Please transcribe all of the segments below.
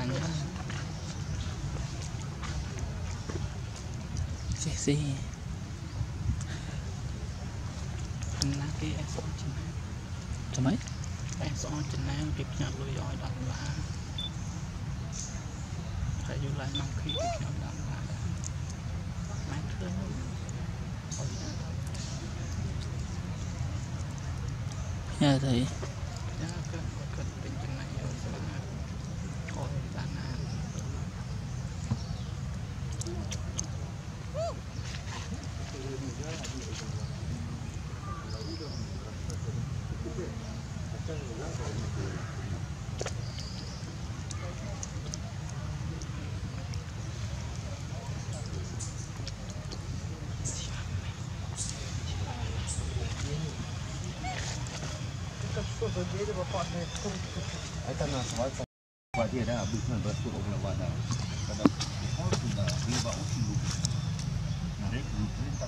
anh Jesse là cái em sống trên cho mấy em sống trên này việc nhận lùi giỏi đọc là phải dù lại năm khi việc nhận đọc là mang thương nhà thì cần tình trên này rồi bạn Aí tá na sua vadia dah bukan berasuk orang wadah. Kadang orang sudah riba usul. Narik bukan tak.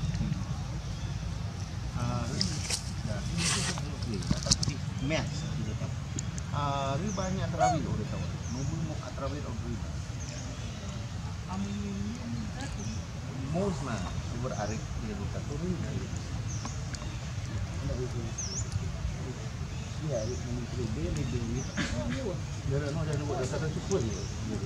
Dah. Tapi mes kita tahu. Ribanya terawih orang tahu. Nombor muka terawih orang riba. Mos lah, berarik dia bukan turun. Ya, menteri dia lebih dia nak ada buat dasar cukup dia.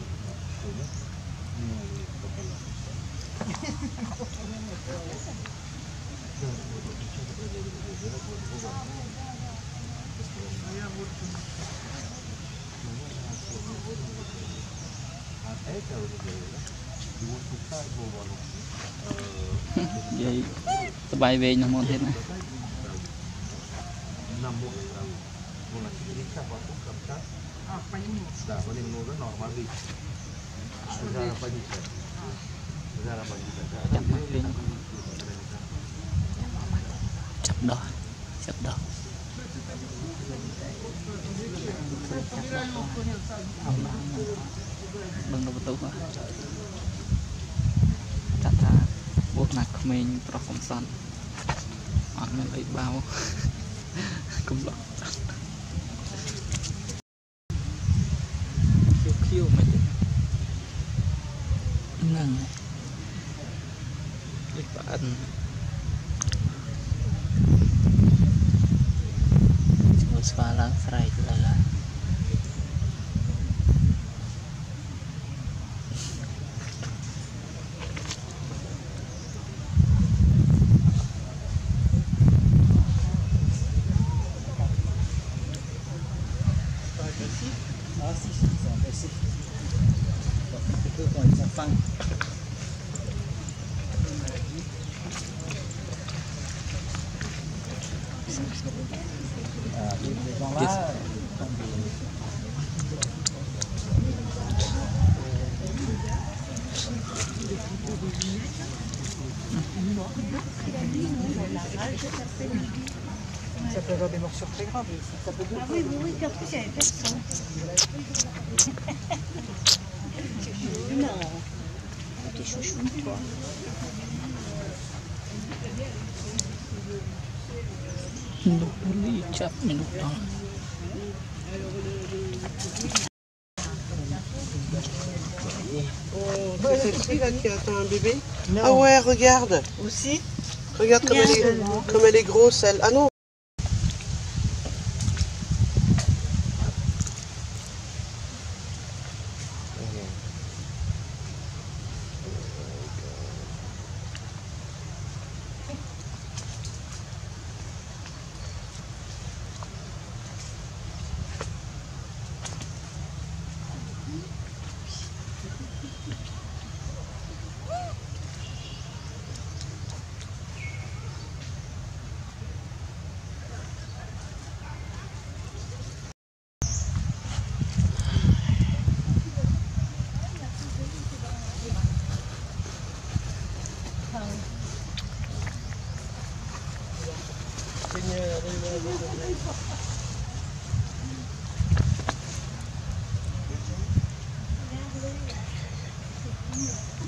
vậy bay về nhà môn thế này Dah, boleh menurut normal di. Sudah apa ni? Sudah apa ni? chập đỏ bằng đầu tàu mà chặt thà buộc nạc mình pro phong son ăn mình lấy bao cũng lắm khiêu mà nâng cái bạn chúng ta lang fry là phăng Ça peut avoir des morsures très graves. Ça peut ah oui, oui, puis en plus, il y avait personne. Non, t'es chouchou, toi. Nuli chap minute đó. C'est celle-ci là qui attend un bébé. Non. Ah ouais, regarde. Aussi. Regarde comme elle est grosse, elle. Ah non. Regarde.